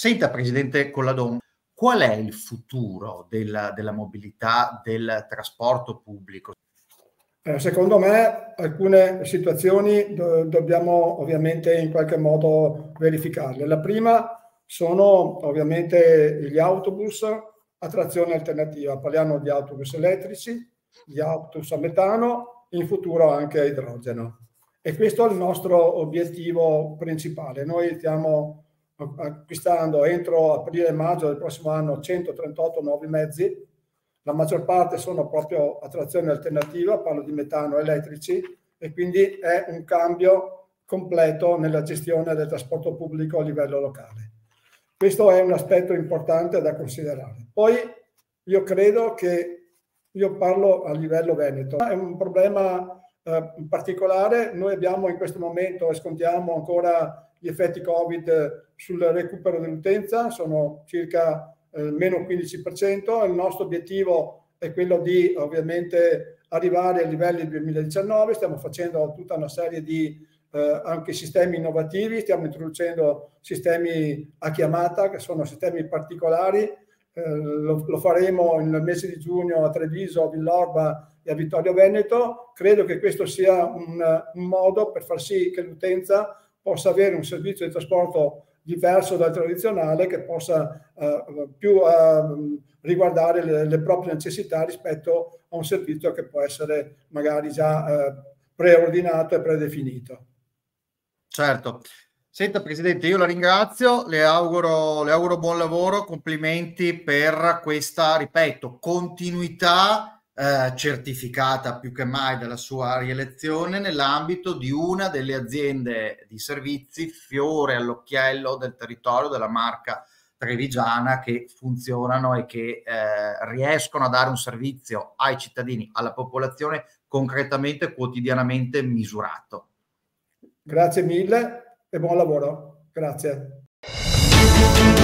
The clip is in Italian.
Senta, Presidente Colladon, qual è il futuro della mobilità, del trasporto pubblico? Secondo me alcune situazioni dobbiamo ovviamente in qualche modo verificarle. La prima sono ovviamente gli autobus a trazione alternativa. Parliamo di autobus elettrici, di autobus a metano, in futuro anche a idrogeno. E questo è il nostro obiettivo principale. Noi stiamo acquistando entro aprile-maggio del prossimo anno 138 nuovi mezzi. La maggior parte sono proprio a trazione alternativa, parlo di metano elettrici, e quindi è un cambio completo nella gestione del trasporto pubblico a livello locale. Questo è un aspetto importante da considerare. Poi io credo che, io parlo a livello veneto, è un problema particolare. Noi abbiamo in questo momento e scontiamo ancora gli effetti Covid sul recupero dell'utenza, sono circa meno 15%. Il nostro obiettivo è quello di ovviamente arrivare ai livelli del 2019. Stiamo facendo tutta una serie di anche sistemi innovativi, stiamo introducendo sistemi a chiamata che sono sistemi particolari, lo faremo nel mese di giugno a Treviso, a Villorba e a Vittorio Veneto. Credo che questo sia un modo per far sì che l'utenza possa avere un servizio di trasporto diverso dal tradizionale, che possa più riguardare le proprie necessità rispetto a un servizio che può essere magari già preordinato e predefinito. Certo. Senta, Presidente, io la ringrazio, le auguro buon lavoro, complimenti per questa, ripeto, continuità certificata più che mai dalla sua rielezione nell'ambito di una delle aziende di servizi fiore all'occhiello del territorio della Marca trevigiana, che funzionano e che riescono a dare un servizio ai cittadini, alla popolazione concretamente, quotidianamente misurato. Grazie mille e buon lavoro. Grazie.